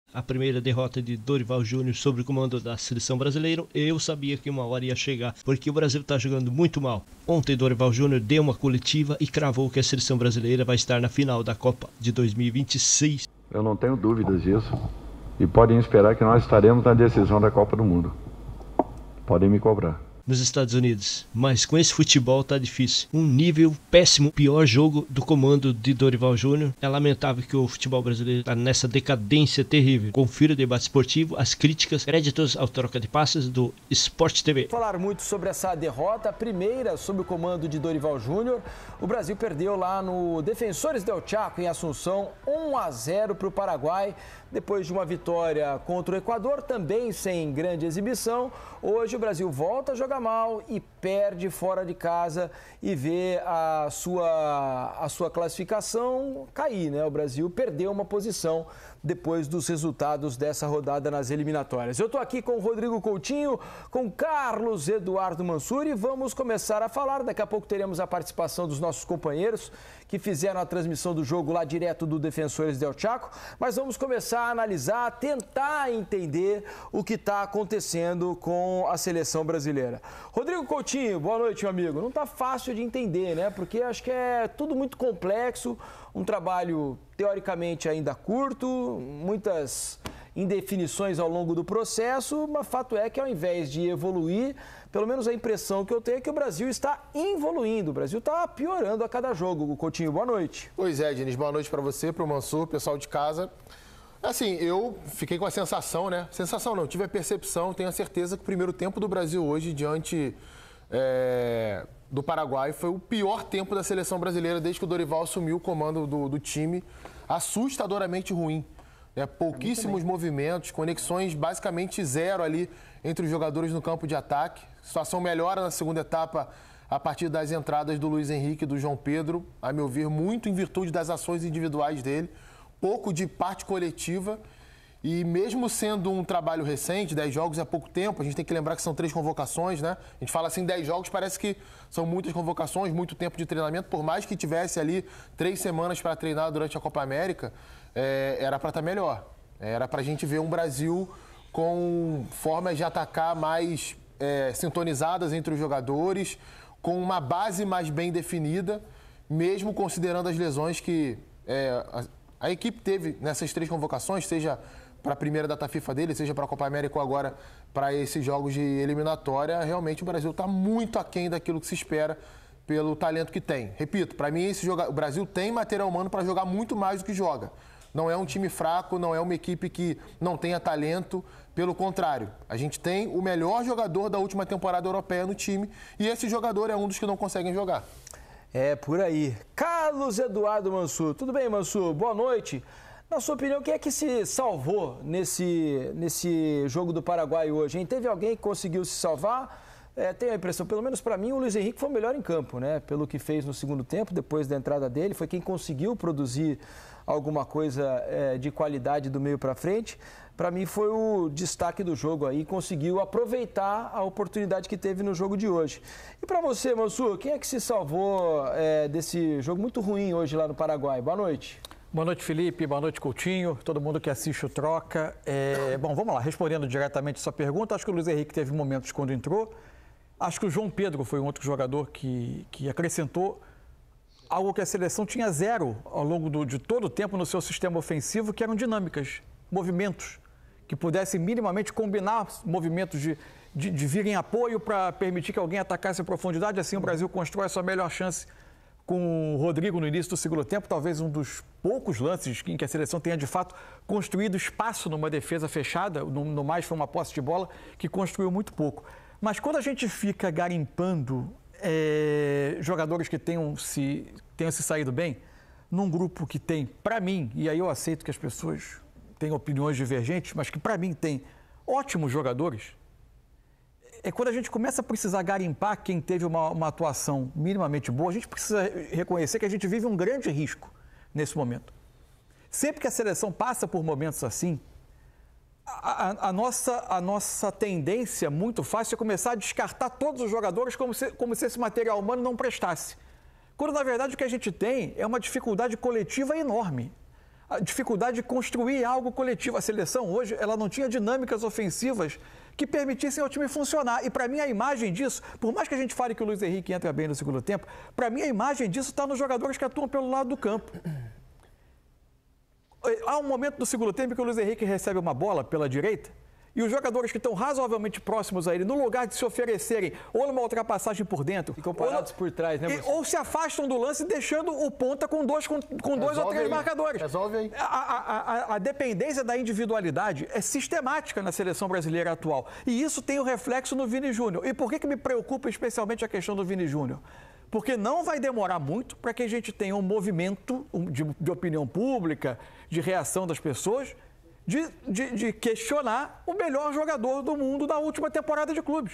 A primeira derrota de Dorival Júnior sobre o comando da seleção brasileira, eu sabia que uma hora ia chegar, porque o Brasil está jogando muito mal. Ontem Dorival Júnior deu uma coletiva e cravou que a seleção brasileira vai estar na final da Copa de 2026. Eu não tenho dúvidas disso e podem esperar que nós estaremos na decisão da Copa do Mundo. Podem me cobrar. Nos Estados Unidos, mas com esse futebol tá difícil. Um nível péssimo, pior jogo do comando de Dorival Júnior. É lamentável que o futebol brasileiro tá nessa decadência terrível. Confira o debate esportivo, as críticas, créditos ao troca de passes do Sport TV. Falar muito sobre essa derrota, a primeira sob o comando de Dorival Júnior. O Brasil perdeu lá no Defensores del Chaco, em Assunção, 1-0 para o Paraguai. Depois de uma vitória contra o Equador, também sem grande exibição, hoje o Brasil volta a jogar mal e perde fora de casa e vê a sua classificação cair, né? O Brasil perdeu uma posição depois dos resultados dessa rodada nas eliminatórias. Eu estou aqui com o Rodrigo Coutinho, com Carlos Eduardo Mansur e vamos começar a falar. Daqui a pouco teremos a participação dos nossos companheiros que fizeram a transmissão do jogo lá direto do Defensores del Chaco, mas vamos começar a analisar, tentar entender o que está acontecendo com a seleção brasileira. Rodrigo Coutinho, boa noite, meu amigo. Não está fácil de entender, né? Porque acho que é tudo muito complexo, um trabalho teoricamente ainda curto, muitas indefinições ao longo do processo, mas fato é que ao invés de evoluir, pelo menos a impressão que eu tenho é que o Brasil está involuindo, o Brasil está piorando a cada jogo. Coutinho, boa noite. Pois é, Diniz, boa noite para você, para o Mansur, pessoal de casa. Assim, eu fiquei com a sensação, né? Sensação não, tive a percepção, tenho a certeza que o primeiro tempo do Brasil hoje, diante do Paraguai, foi o pior tempo da seleção brasileira desde que o Dorival assumiu o comando do time, assustadoramente ruim. Pouquíssimos movimentos, conexões basicamente zero ali entre os jogadores no campo de ataque. A situação melhora na segunda etapa a partir das entradas do Luiz Henrique e do João Pedro, a meu ver, muito em virtude das ações individuais dele, pouco de parte coletiva. E mesmo sendo um trabalho recente, 10 jogos é pouco tempo, a gente tem que lembrar que são 3 convocações, né? A gente fala assim, 10 jogos, parece que são muitas convocações, muito tempo de treinamento, por mais que tivesse ali 3 semanas para treinar durante a Copa América, era para estar melhor. Era para a gente ver um Brasil com formas de atacar mais sintonizadas entre os jogadores, com uma base mais bem definida, mesmo considerando as lesões que a equipe teve nessas 3 convocações, seja para a primeira data FIFA dele, seja para a Copa América ou agora para esses jogos de eliminatória. Realmente o Brasil está muito aquém daquilo que se espera pelo talento que tem. Repito, para mim o Brasil tem material humano para jogar muito mais do que joga. Não é um time fraco, não é uma equipe que não tenha talento, pelo contrário. A gente tem o melhor jogador da última temporada europeia no time e esse jogador é um dos que não conseguem jogar. É por aí. Carlos Eduardo Mansur. Tudo bem, Mansur? Boa noite. Na sua opinião, quem é que se salvou nesse jogo do Paraguai hoje, hein? Teve alguém que conseguiu se salvar? Tenho a impressão, pelo menos para mim, o Luiz Henrique foi o melhor em campo, né? Pelo que fez no segundo tempo, depois da entrada dele, foi quem conseguiu produzir alguma coisa de qualidade do meio para frente. Para mim foi o destaque do jogo aí, conseguiu aproveitar a oportunidade que teve no jogo de hoje. E para você, Mansur, quem é que se salvou desse jogo muito ruim hoje lá no Paraguai? Boa noite. Boa noite, Felipe. Boa noite, Coutinho. Todo mundo que assiste o Troca. Bom, vamos lá. Respondendo diretamente a sua pergunta, acho que o Luiz Henrique teve momentos quando entrou. Acho que o João Pedro foi um outro jogador que acrescentou algo que a seleção tinha zero ao longo de todo o tempo no seu sistema ofensivo, que eram dinâmicas, movimentos, que pudessem minimamente combinar movimentos de vir em apoio para permitir que alguém atacasse a profundidade. Assim o Brasil constrói a sua melhor chance com o Rodrigo no início do segundo tempo, talvez um dos poucos lances em que a seleção tenha de fato construído espaço numa defesa fechada, no mais foi uma posse de bola que construiu muito pouco. Mas quando a gente fica garimpando jogadores que tenham se saído bem, num grupo que tem, para mim, e aí eu aceito que as pessoas têm opiniões divergentes, mas que para mim tem ótimos jogadores, quando a gente começa a precisar garimpar quem teve uma atuação minimamente boa, a gente precisa reconhecer que a gente vive um grande risco nesse momento. Sempre que a seleção passa por momentos assim, a nossa tendência muito fácil é começar a descartar todos os jogadores como se esse material humano não prestasse. Quando, na verdade, o que a gente tem é uma dificuldade coletiva enorme. a dificuldade de construir algo coletivo. A seleção hoje, ela não tinha dinâmicas ofensivas que permitissem ao time funcionar. E para mim a imagem disso, por mais que a gente fale que o Luiz Henrique entra bem no segundo tempo, para mim a imagem disso está nos jogadores que atuam pelo lado do campo. Há um momento do segundo tempo que o Luiz Henrique recebe uma bola pela direita e os jogadores que estão razoavelmente próximos a ele, no lugar de se oferecerem ou numa ultrapassagem por dentro, ficam parados por trás, né, ou se afastam do lance, deixando o ponta com dois ou três marcadores. Resolve aí. A dependência da individualidade é sistemática na seleção brasileira atual. E isso tem o reflexo no Vini Júnior. E por que me preocupa especialmente a questão do Vini Júnior? Porque não vai demorar muito para que a gente tenha um movimento de opinião pública, de reação das pessoas, de questionar o melhor jogador do mundo da última temporada de clubes.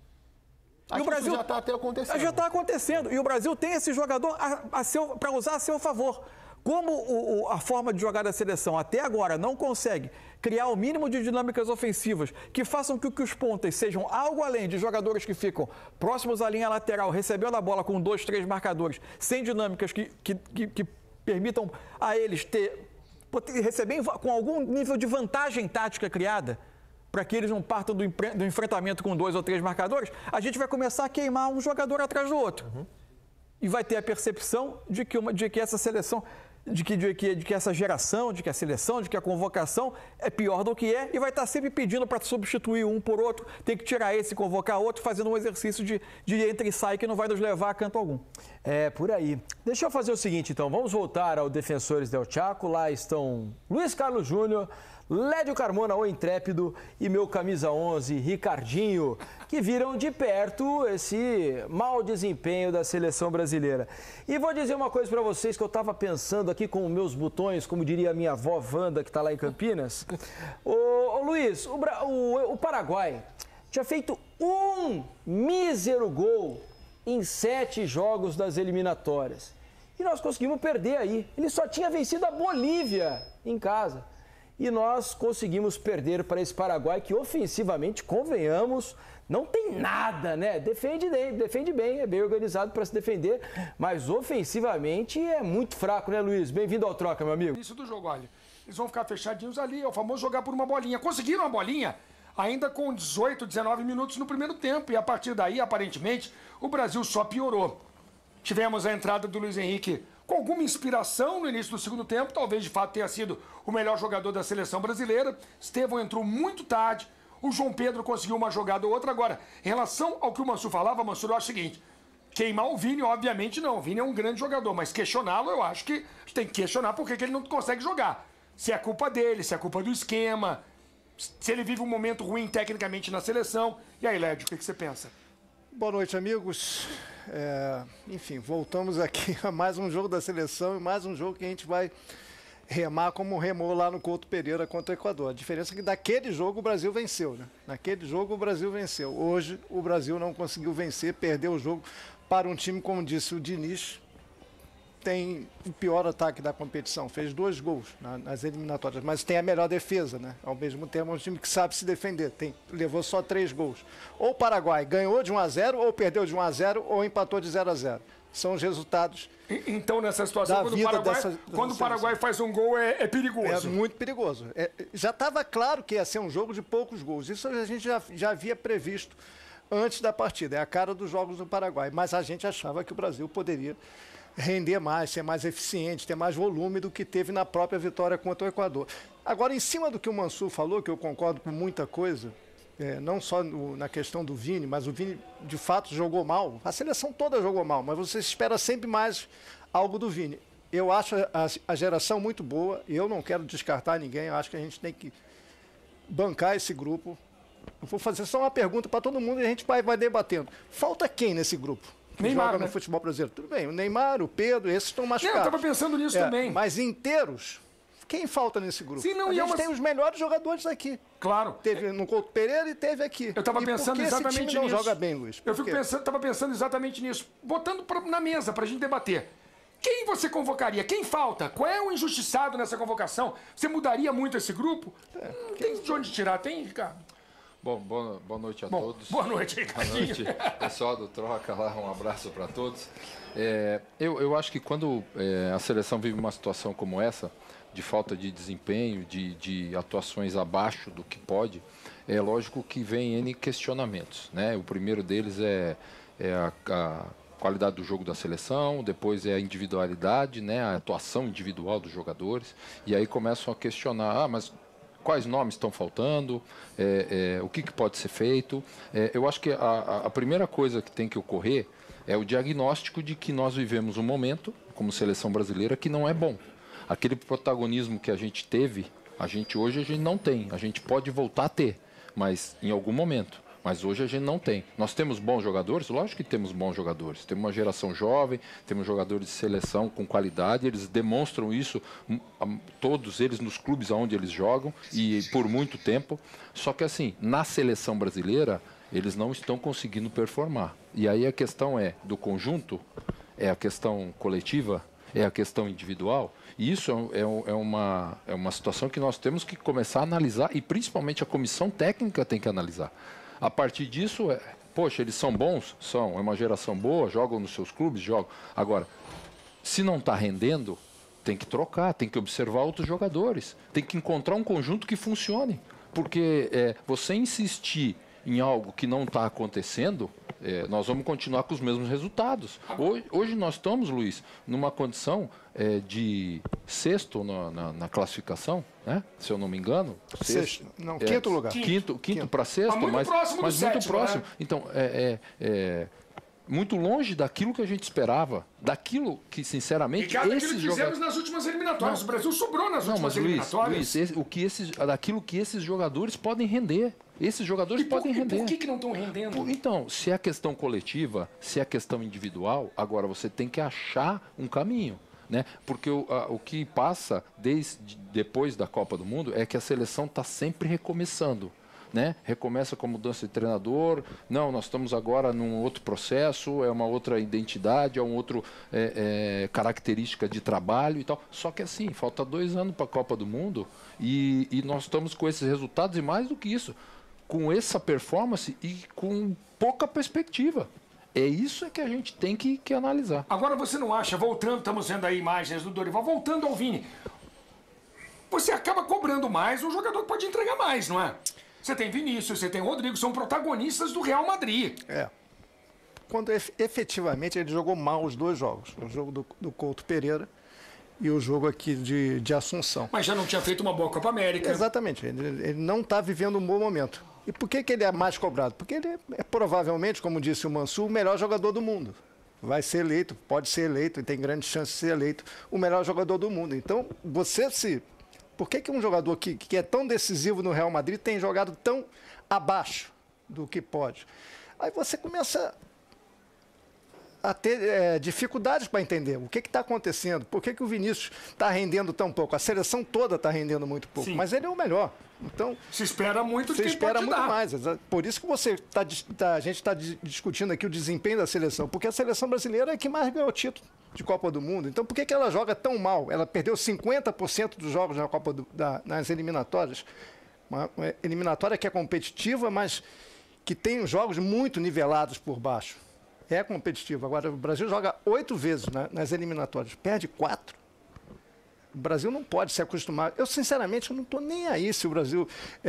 E o Brasil já está até acontecendo. Já está acontecendo. E o Brasil tem esse jogador para usar a seu favor. Como a forma de jogar da seleção até agora não consegue criar o mínimo de dinâmicas ofensivas que façam com que os pontas sejam algo além de jogadores que ficam próximos à linha lateral, recebendo a bola com 2, 3 marcadores, sem dinâmicas que permitam a eles receberem com algum nível de vantagem tática criada, para que eles não partam do enfrentamento com 2 ou 3 marcadores, a gente vai começar a queimar um jogador atrás do outro. E vai ter a percepção de que essa seleção, de que essa geração, de que a seleção, de que a convocação é pior do que é, e vai estar sempre pedindo para substituir um por outro, tem que tirar esse e convocar outro, fazendo um exercício de entra e sai que não vai nos levar a canto algum. É, por aí. Deixa eu fazer o seguinte, então, vamos voltar ao Defensores del Chaco. Lá estão Luiz Carlos Júnior, Lédio Carmona, o Intrépido, e meu camisa 11, Ricardinho, que viram de perto esse mau desempenho da seleção brasileira. E vou dizer uma coisa para vocês que eu estava pensando aqui com meus botões, como diria a minha avó Wanda, que está lá em Campinas. Ô Luiz, o Paraguai tinha feito um mísero gol em 7 jogos das eliminatórias. E nós conseguimos perder aí. Ele só tinha vencido a Bolívia em casa. E nós conseguimos perder para esse Paraguai que ofensivamente, convenhamos, não tem nada, né? Defende bem, é bem organizado para se defender, mas ofensivamente é muito fraco, né, Luiz? Bem-vindo ao Troca, meu amigo. Isso do jogo, olha, eles vão ficar fechadinhos ali, é o famoso jogar por uma bolinha. Conseguiram uma bolinha ainda com 18, 19 minutos no primeiro tempo, e a partir daí, aparentemente, o Brasil só piorou. Tivemos a entrada do Luiz Henrique com alguma inspiração no início do segundo tempo, talvez de fato tenha sido o melhor jogador da seleção brasileira. Estevão entrou muito tarde, o João Pedro conseguiu uma jogada ou outra. Agora, em relação ao que o Mansur falava, Mansur, eu acho o seguinte, queimar o Vini, obviamente não, o Vini é um grande jogador, mas questioná-lo, eu acho que tem que questionar por que ele não consegue jogar. Se é culpa dele, se é culpa do esquema, se ele vive um momento ruim tecnicamente na seleção. E aí, Lédio, o que você pensa? Boa noite, amigos. Enfim, voltamos aqui a mais um jogo da seleção e mais um jogo que a gente vai remar como remou lá no Couto Pereira contra o Equador. A diferença é que daquele jogo o Brasil venceu, né? Naquele jogo o Brasil venceu. Hoje o Brasil não conseguiu vencer, perdeu o jogo para um time, como disse o Diniz, tem o pior ataque da competição, fez 2 gols nas eliminatórias, mas tem a melhor defesa, né? Ao mesmo tempo é um time que sabe se defender, levou só 3 gols. Ou o Paraguai ganhou de 1-0, ou perdeu de 1-0, ou empatou de 0-0. São os resultados. Então, nessa situação, quando o Paraguai faz um gol, é perigoso. É muito perigoso. Já estava claro que ia ser um jogo de poucos gols. Isso a gente já havia previsto antes da partida. É a cara dos jogos do Paraguai. Mas a gente achava que o Brasil poderia render mais, ser mais eficiente, ter mais volume do que teve na própria vitória contra o Equador. Agora, em cima do que o Mansur falou, que eu concordo com muita coisa, não só na questão do Vini, mas o Vini de fato jogou mal, a seleção toda jogou mal, mas você espera sempre mais algo do Vini. Eu acho a geração muito boa e eu não quero descartar ninguém, eu acho que a gente tem que bancar esse grupo. Eu vou fazer só uma pergunta para todo mundo e a gente vai debatendo. Falta quem nesse grupo? Que Neymar, joga né? no futebol brasileiro. Tudo bem, o Neymar, o Pedro, esses estão machucados. Eu estava pensando nisso também. Mas inteiros, quem falta nesse grupo? Sim, não, a gente tem os melhores jogadores aqui. Claro. Teve no Couto Pereira e teve aqui. Eu estava pensando exatamente esse time nisso. não joga bem, Luiz? Eu estava pensando exatamente nisso. Botando na mesa para a gente debater. Quem você convocaria? Quem falta? Qual é o injustiçado nessa convocação? Você mudaria muito esse grupo? Não tem de onde tirar, tem, Ricardo? Bom, boa noite a todos. Boa noite, Ricardo. Boa noite, pessoal do Troca lá, um abraço para todos. Eu acho que quando a seleção vive uma situação como essa, de falta de desempenho, de atuações abaixo do que pode, é lógico que vem N questionamentos, né? O primeiro deles é a qualidade do jogo da seleção, depois é a individualidade, né? A atuação individual dos jogadores, e aí começam a questionar, mas quais nomes estão faltando, o que pode ser feito. Eu acho que a primeira coisa que tem que ocorrer é o diagnóstico de que nós vivemos um momento, como seleção brasileira, que não é bom. Aquele protagonismo que a gente teve, hoje a gente não tem. A gente pode voltar a ter, mas em algum momento. Mas hoje a gente não tem. Nós temos bons jogadores? Lógico que temos bons jogadores. Temos uma geração jovem, temos jogadores de seleção com qualidade, eles demonstram isso, todos eles nos clubes onde eles jogam, e por muito tempo. Só que assim, na seleção brasileira, eles não estão conseguindo performar. E aí a questão é do conjunto, é a questão coletiva, é a questão individual. E isso é uma situação que nós temos que começar a analisar, e principalmente a comissão técnica tem que analisar. A partir disso, poxa, eles são bons? São. É uma geração boa, jogam nos seus clubes, jogam. Agora, se não está rendendo, tem que trocar, tem que observar outros jogadores, tem que encontrar um conjunto que funcione. Porque você insistir em algo que não está acontecendo, nós vamos continuar com os mesmos resultados. Hoje nós estamos, Luiz, numa condição de sexto na classificação, né? Se eu não me engano. Sexto. Não, quinto lugar. Quinto para sexto, mas muito próximo. Né? Então, muito longe daquilo que a gente esperava, daquilo que, sinceramente, daquilo que fizemos nas últimas eliminatórias. O Brasil sobrou nas últimas eliminatórias. Luiz, daquilo que esses jogadores podem render. Esses jogadores podem render. Por que não estão rendendo? Então, se é questão coletiva, se é questão individual, agora você tem que achar um caminho, né? Porque o que passa depois da Copa do Mundo é que a seleção está sempre recomeçando. Né? Recomeça com a mudança de treinador, não, nós estamos agora num outro processo, é uma outra identidade, é um outro característica de trabalho e tal. Só que assim, falta 2 anos para a Copa do Mundo e nós estamos com esses resultados e mais do que isso, com essa performance e com pouca perspectiva. É isso que a gente tem que analisar. Agora você não acha, voltando, estamos vendo aí imagens do Dorival, voltando ao Vini, você acaba cobrando mais, o jogador pode entregar mais, não é? Você tem Vinícius, você tem Rodrigo, são protagonistas do Real Madrid. Quando efetivamente ele jogou mal os 2 jogos, o jogo do Couto Pereira e o jogo aqui de Assunção. Mas já não tinha feito uma boa Copa América. Exatamente, ele não está vivendo um bom momento. E por que ele é mais cobrado? Porque ele é provavelmente, como disse o Mansur, o melhor jogador do mundo. Vai ser eleito, pode ser eleito e tem grande chance de ser eleito o melhor jogador do mundo. Então, por que um jogador que é tão decisivo no Real Madrid tem jogado tão abaixo do que pode? Aí você começa a ter dificuldades para entender o que está acontecendo. Por que o Vinícius está rendendo tão pouco? A seleção toda está rendendo muito pouco, mas ele é o melhor. Então, se espera muito de quem espera pode muito dar. mais. Por isso que a gente está discutindo aqui o desempenho da seleção, porque a seleção brasileira é que mais ganhou o título de Copa do Mundo. Então, por que ela joga tão mal? Ela perdeu 50% dos jogos na Copa nas eliminatórias. Uma eliminatória que é competitiva, mas que tem jogos muito nivelados por baixo. É competitiva. Agora, o Brasil joga 8 vezes nas eliminatórias, perde 4. O Brasil não pode se acostumar. Eu, sinceramente, não estou nem aí se o Brasil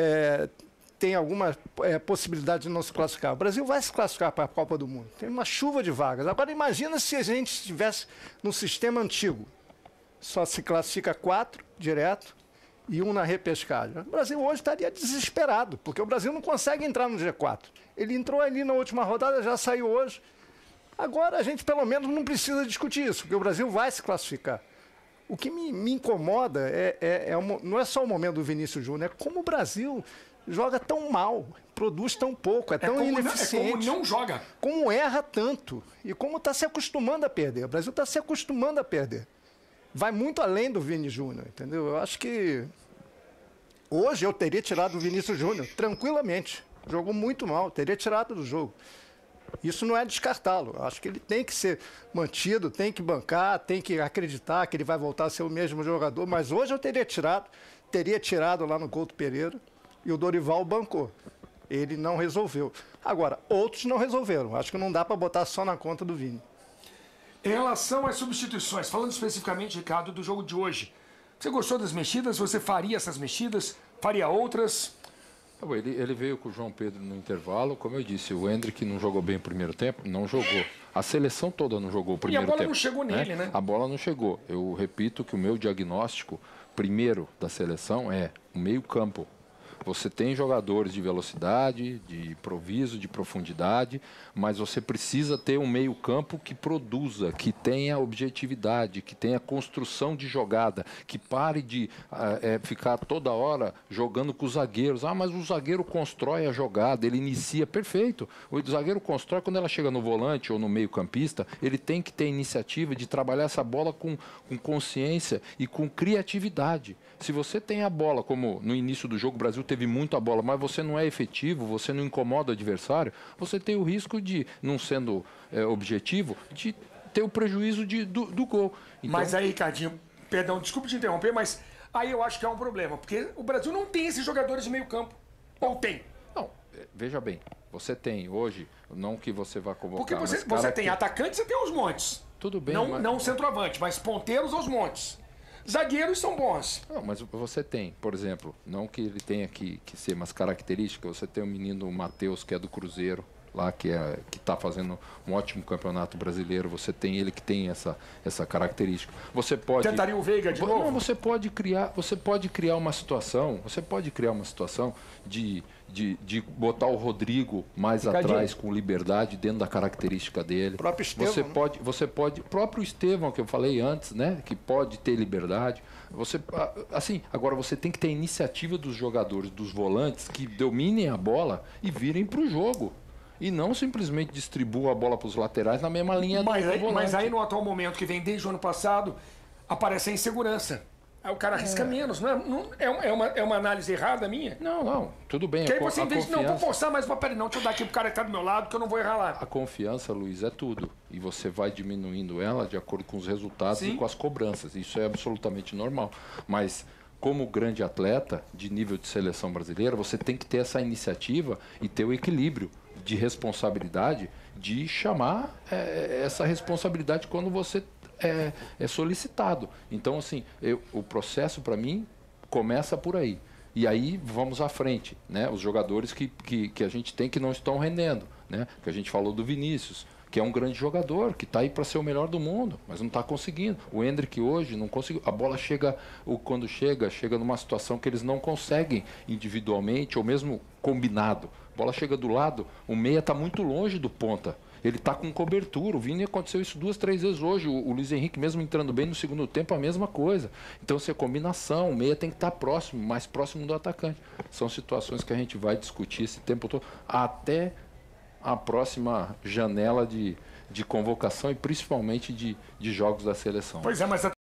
tem alguma possibilidade de não se classificar. O Brasil vai se classificar para a Copa do Mundo. Tem uma chuva de vagas. Agora, imagina se a gente estivesse no sistema antigo. Só se classifica 4 direto e 1 na repescagem. O Brasil hoje estaria desesperado, porque o Brasil não consegue entrar no G4. Ele entrou ali na última rodada, já saiu hoje. Agora, a gente, pelo menos, não precisa discutir isso, porque o Brasil vai se classificar. O que me incomoda não é só o momento do Vinícius Júnior, é como o Brasil joga tão mal, produz tão pouco, tão ineficiente. Como não joga. Como erra tanto e como está se acostumando a perder. O Brasil está se acostumando a perder. Vai muito além do Vini Júnior, entendeu? Eu acho que hoje eu teria tirado o Vinícius Júnior tranquilamente. Jogou muito mal, teria tirado do jogo. Isso não é descartá-lo. Acho que ele tem que ser mantido, tem que bancar, tem que acreditar que ele vai voltar a ser o mesmo jogador. Mas hoje eu teria tirado lá no Couto Pereira e o Dorival bancou. Ele não resolveu. Agora, outros não resolveram. Acho que não dá para botar só na conta do Vini. Em relação às substituições, falando especificamente, Ricardo, do jogo de hoje, Você gostou das mexidas? Você faria essas mexidas? Faria outras? Ele veio com o João Pedro no intervalo. Como eu disse, o Endrick não jogou bem o primeiro tempo? Não jogou. A seleção toda não jogou o primeiro tempo. E a bola não chegou nele, né? A bola não chegou. Eu repito que o meu diagnóstico primeiro da seleção é o meio-campo. Você tem jogadores de velocidade, de improviso, de profundidade, mas você precisa ter um meio-campo que produza, que tenha objetividade, que tenha construção de jogada, que pare de ficar toda hora jogando com os zagueiros. Ah, mas o zagueiro constrói a jogada, ele inicia. Perfeito. O zagueiro constrói, quando ela chega no volante ou no meio-campista, ele tem que ter iniciativa de trabalhar essa bola com consciência e com criatividade. Se você tem a bola, como no início do jogo o Brasil teve muita bola, mas você não é efetivo, você não incomoda o adversário, você tem o risco de, não sendo objetivo, de ter o prejuízo do gol. Então... Mas aí, Ricardinho, perdão, desculpe te interromper, mas aí eu acho que é um problema, porque o Brasil não tem esses jogadores de meio campo. Ou tem? Não, veja bem, você tem hoje, não que você vá convocar... Porque você tem atacante, você tem aos montes. Tudo bem, não centroavante, mas ponteiros aos montes. Zagueiros são bons. Não, mas você tem, por exemplo, não que ele tenha que ser, mas características, você tem o menino Matheus, que é do Cruzeiro, lá que está fazendo um ótimo campeonato brasileiro, você tem ele que tem essa característica. Você pode... Tentaria o Veiga de novo? Não, você pode criar uma situação, de botar o Rodrigo mais atrás com liberdade dentro da característica dele. O próprio Estevão. Você pode, o próprio Estevão, que eu falei antes, né, que pode ter liberdade. Agora você tem que ter a iniciativa dos jogadores, dos volantes, que dominem a bola e virem para o jogo. E não simplesmente distribuam a bola para os laterais na mesma linha do volante. Mas aí no atual momento, que vem desde o ano passado, aparece a insegurança. Aí o cara arrisca menos, é uma análise errada minha? Não, tudo bem. Que aí você, em vez de, não, vou forçar mais uma pele, não, deixa eu dar aqui pro cara que tá do meu lado, que eu não vou errar lá. A confiança, Luiz, é tudo. E você vai diminuindo ela de acordo com os resultados e com as cobranças. Isso é absolutamente normal. Mas, como grande atleta de nível de seleção brasileira, você tem que ter essa iniciativa e ter o equilíbrio de responsabilidade, de chamar essa responsabilidade quando você é solicitado. Então, assim, o processo, para mim, começa por aí. E aí vamos à frente, né? Os jogadores que a gente tem que não estão rendendo, né? Que a gente falou do Vinícius, que é um grande jogador, que está aí para ser o melhor do mundo, mas não está conseguindo. O Endrick hoje não conseguiu. A bola quando chega numa situação que eles não conseguem individualmente ou mesmo combinado. A bola chega do lado, o meia está muito longe do ponta. Ele está com cobertura. O Vini aconteceu isso 2, 3 vezes hoje. O Luiz Henrique, mesmo entrando bem no segundo tempo, a mesma coisa. Então, se é combinação, o meia tem que estar próximo, mais próximo do atacante. São situações que a gente vai discutir esse tempo todo, até a próxima janela de convocação e principalmente de jogos da seleção. Pois é, mas